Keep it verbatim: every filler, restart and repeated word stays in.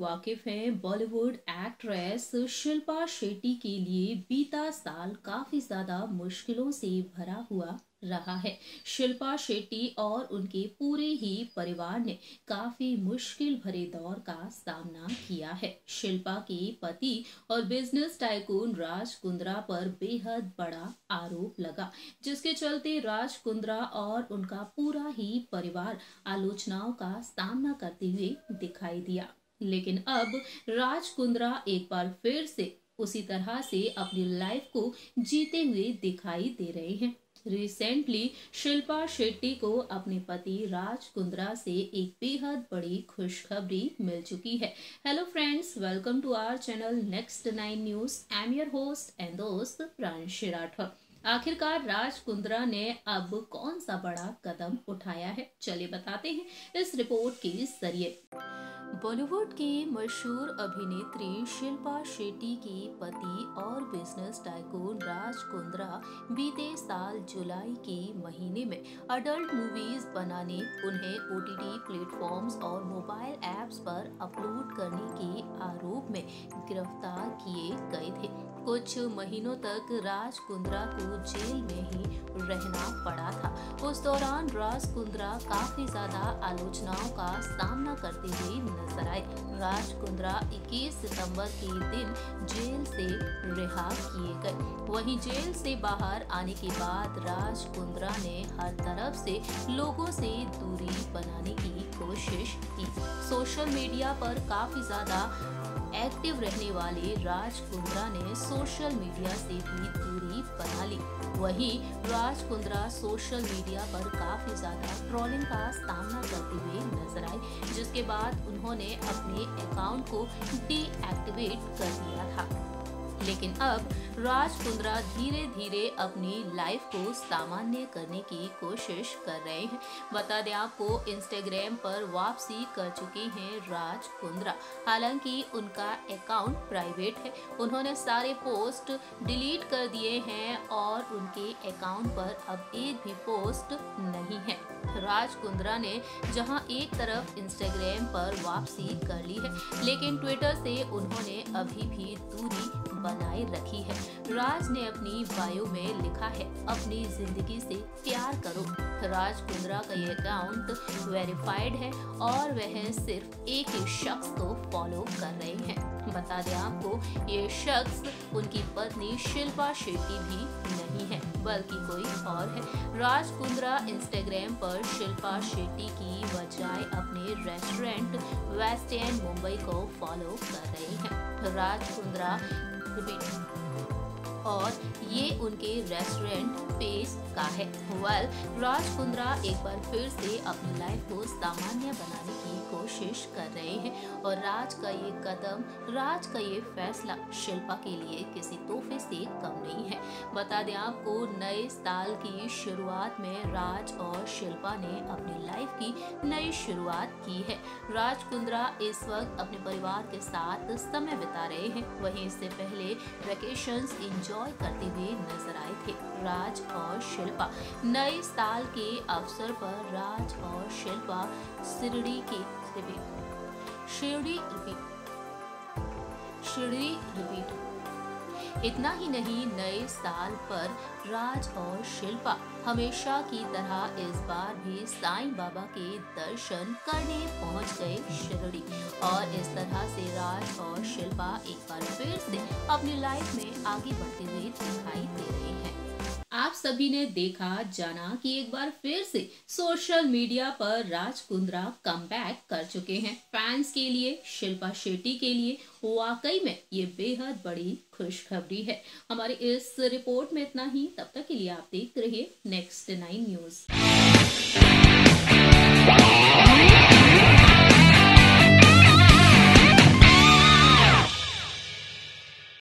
वाकिफ हैं, बॉलीवुड एक्ट्रेस शिल्पा शेट्टी के लिए बीता साल काफी ज्यादा मुश्किलों से भरा हुआ रहा है। शिल्पा शेट्टी और उनके पूरे ही परिवार ने काफी मुश्किल भरे दौर का सामना किया है। शिल्पा के पति और बिजनेस टाइकून राज कुंद्रा पर बेहद बड़ा आरोप लगा, जिसके चलते राज कुंद्रा और उनका पूरा ही परिवार आलोचनाओं का सामना करते हुए दिखाई दिया। लेकिन अब राज कुंद्रा एक बार फिर से उसी तरह से अपनी लाइफ को जीते हुए दिखाई दे रहे हैं। रिसेंटली शिल्पा शेट्टी को अपने पति राज कुंद्रा से एक बेहद बड़ी खुशखबरी मिल चुकी है। Hello friends, welcome to our channel next nine news. I am your host and दोस्त प्रांशी राठौर। आखिरकार राज कुंद्रा ने अब कौन सा बड़ा कदम उठाया है, चलिए बताते हैं इस रिपोर्ट के जरिए। बॉलीवुड की मशहूर अभिनेत्री शिल्पा शेट्टी के पति और बिजनेस टाइकून राज कुंद्रा बीते साल जुलाई के महीने में अडल्ट मूवीज बनाने, उन्हें ओटीटी प्लेटफॉर्म्स और मोबाइल एप्स पर अपलोड करने के आरोप में गिरफ्तार किए गए थे। कुछ महीनों तक राज कुंद्रा को जेल में ही रहना पड़ा था। उस दौरान राज कुंद्रा काफी ज्यादा आलोचनाओं का सामना करते हुए नजर आए। राज कुंद्रा इक्कीस सितंबर के दिन जेल से रिहा किए गए। वहीं जेल से बाहर आने के बाद राज कुंद्रा ने हर तरफ से लोगों से दूरी बनाने की कोशिश की। सोशल मीडिया पर काफी ज्यादा एक्टिव रहने वाले राज कुंद्रा ने सोशल मीडिया से भी दूरी बना ली। वहीं राज कुंद्रा सोशल मीडिया पर काफी ज्यादा ट्रोलिंग का सामना करते हुए नजर आए, जिसके बाद उन्होंने अपने अकाउंट को डीएक्टिवेट कर दिया था। लेकिन अब राज कुंद्रा धीरे धीरे अपनी लाइफ को सामान्य करने की कोशिश कर रहे हैं। बता दें आपको, इंस्टाग्राम पर वापसी कर चुके हैं राज कुंद्रा। हालांकि उनका अकाउंट प्राइवेट है, उन्होंने सारे पोस्ट डिलीट कर दिए हैं और उनके अकाउंट पर अब एक भी पोस्ट नहीं है। राज कुंद्रा ने जहां एक तरफ इंस्टाग्राम पर वापसी कर ली है, लेकिन ट्विटर से उन्होंने अभी भी दूरी बनाए रखी है। राज ने अपनी बायो में लिखा है, अपनी जिंदगी से प्यार करो। राज कुंद्रा का ये अकाउंट वेरीफाइड है और वह सिर्फ एक ही शख्स को फॉलो कर रहे हैं। बता दें आपको, ये शख्स उनकी पत्नी शिल्पा शेट्टी भी नहीं है, बल्कि कोई और है। राज कुंद्रा इंस्टाग्राम पर शिल्पा शेट्टी की बजाय अपने रेस्टोरेंट वेस्ट एंड मुंबई को फॉलो कर रहे हैं। राज कुंद्रा और ये उनके रेस्टोरेंट पेज का है। वेल, राज कुंद्रा एक बार फिर से अपनी लाइफ को सामान्य बनाने की कोशिश कर रहे हैं और राज का ये कदम, राज का ये फैसला शिल्पा के लिए किसी तोहफे से कम नहीं है। बता दें आपको, नए साल की शुरुआत में राज और शिल्पा ने अपनी लाइफ की नई शुरुआत की है। राज कुंद्रा इस वक्त अपने परिवार के साथ समय बिता रहे हैं। वहीं इससे पहले वेकेशंस एंजॉय करते हुए नजर आए थे। राज और शिल्पा नए साल के अवसर पर राज और शिल्पा शिरडी के शिरडी रिपीट शिरडी रिपीट इतना ही नहीं, नए साल पर राज और शिल्पा हमेशा की तरह इस बार भी साईं बाबा के दर्शन करने पहुंच गए शिरडी। और इस तरह से राज और शिल्पा एक बार फिर से अपनी लाइफ में आगे बढ़ते हुए दिखाई दे रहे हैं। आप सभी ने देखा जाना कि एक बार फिर से सोशल मीडिया पर राज कुंद्रा कमबैक कर चुके हैं। फैंस के लिए, शिल्पा शेट्टी के लिए वाकई में ये बेहद बड़ी खुशखबरी है। हमारी इस रिपोर्ट में इतना ही। तब तक के लिए आप देखते रहिए नेक्स्ट नाइन न्यूज।